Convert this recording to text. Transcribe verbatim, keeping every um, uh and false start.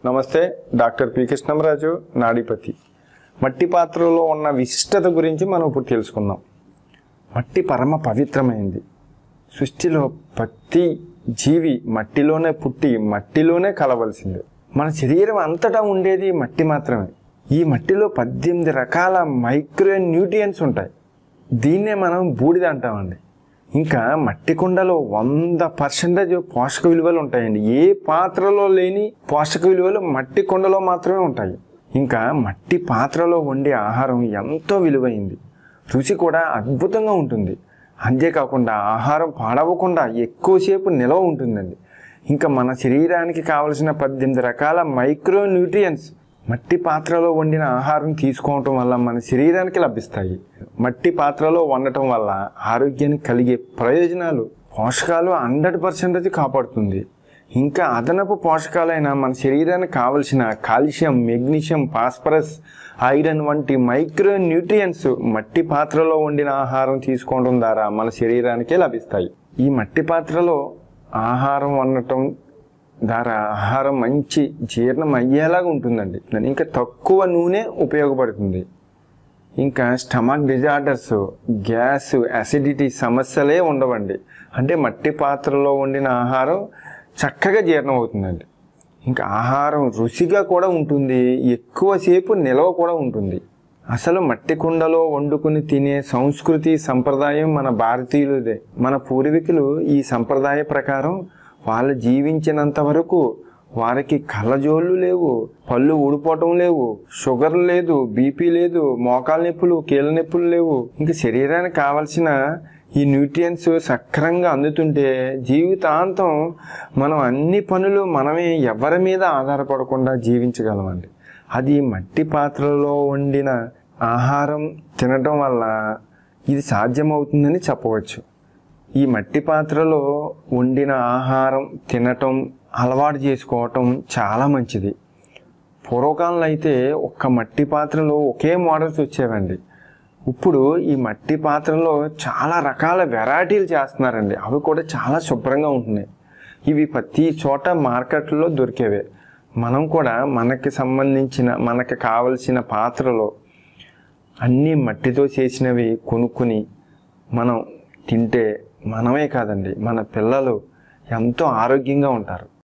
నమస్తే, doctor P Krishnam Raju, నాడిపతి. మట్టి పాత్రలో ఉన్న విశిష్టత గురించి మనం ఇప్పుడు తెలుసుకుందాం. మట్టి పరమ పవిత్రమైంది. సృష్టిలో ప్రతి జీవి మట్టిలోనే పుట్టి మట్టిలోనే కలవలసిందే. మన శరీరం అంతటా ఉండేది మట్టి మాత్రమే. ఈ మట్టిలో పద్దెనిమిది రకాల మైక్రో న్యూట్రియన్స్ ఉంటాయి. దీన్నే మనం బూడిద అంటామండి. ఇంకా మట్టి కుండలో వంద పర్సెంటేజ్ పోషక విలువలు ఉంటాయండి. ఏ పాత్రలో లేని పోషక విలువలు మట్టి కుండలో మాత్రమే ఉంటాయి. ఇంకా మట్టి పాత్రలో వండే ఆహారం ఎంతో విలువైంది. రుచి కూడా అద్భుతంగా ఉంటుంది. అంతేకాకుండా ఆహారం పాడవకుండా ఎక్కువసేపు నిల్వ ఉంటుందండి. ఇంకా మన శరీరానికి కావలసిన పద్దెనిమిది రకాల మైక్రో న్యూట్రియన్స్ మట్టి పాత్రలో వండిన ఆహారం తీసుకోవటం వల్ల మన శరీరానికి లభిస్తాయి. మట్టి పాత్రలో వండటం వల్ల ఆరోగ్యానికి కలిగే ప్రయోజనాలు పోషకాలు హండ్రెడ్ పర్సెంటేజ్ కాపాడుతుంది. ఇంకా అదనపు పోషకాలైన మన శరీరానికి కావలసిన కాల్షియం, మెగ్నీషియం, ఫాస్ఫరస్, ఐరన్ వంటి మైక్రో న్యూట్రియన్స్ మట్టి పాత్రలో వండిన ఆహారం తీసుకోవడం ద్వారా మన శరీరానికే లభిస్తాయి. ఈ మట్టి పాత్రలో ఆహారం వండటం ద్వారా ఆహారం మంచి జీర్ణం అయ్యేలాగా ఉంటుందండి. ఇంకా తక్కువ నూనె ఉపయోగపడుతుంది. ఇంకా స్టమక్ డిజార్డర్స్, గ్యాస్, అసిడిటీ సమస్యలే ఉండవండి. అంటే మట్టి పాత్రలో వండిన ఆహారం చక్కగా జీర్ణం అవుతుందండి. ఇంకా ఆహారం రుచిగా కూడా ఉంటుంది, ఎక్కువసేపు నిల్వ కూడా ఉంటుంది. అసలు మట్టి కుండలో వండుకుని తినే సంస్కృతి సంప్రదాయం మన భారతీయులదే. మన పూర్వీకులు ఈ సంప్రదాయ ప్రకారం వాళ్ళు జీవించినంత వరకు వారికి కళ్ళజోళ్ళు లేవు, పళ్ళు ఊడిపోవటం లేవు, షుగర్ లేదు, బీపీ లేదు, మోకాల నొప్పులు, కీళ్ళ నొప్పులు లేవు. ఇంకా శరీరానికి కావలసిన ఈ న్యూట్రియన్స్ సక్రంగా అందుతుంటే జీవితాంతం మనం అన్ని పనులు మనమే ఎవరి మీద ఆధారపడకుండా జీవించగలమండి. అది మట్టి పాత్రలో వండిన ఆహారం తినటం వల్ల ఇది సాధ్యమవుతుందని చెప్పవచ్చు. ఈ మట్టి పాత్రలో వండిన ఆహారం తినటం అలవాటు చేసుకోవటం చాలా మంచిది. పూర్వకాలంలో అయితే ఒక్క మట్టి పాత్రలో ఒకే మోడల్స్ వచ్చేవండి. ఇప్పుడు ఈ మట్టి పాత్రలో చాలా రకాల వెరైటీలు చేస్తున్నారండి. అవి కూడా చాలా శుభ్రంగా ఉంటున్నాయి. ఇవి ప్రతి చోట మార్కెట్లో దొరికేవే. మనం కూడా మనకి సంబంధించిన మనకి కావలసిన పాత్రలో అన్నీ మట్టితో చేసినవి కొనుక్కుని మనం తింటే మనమే కాదండి, మన పిల్లలు ఎంతో ఆరోగ్యంగా ఉంటారు.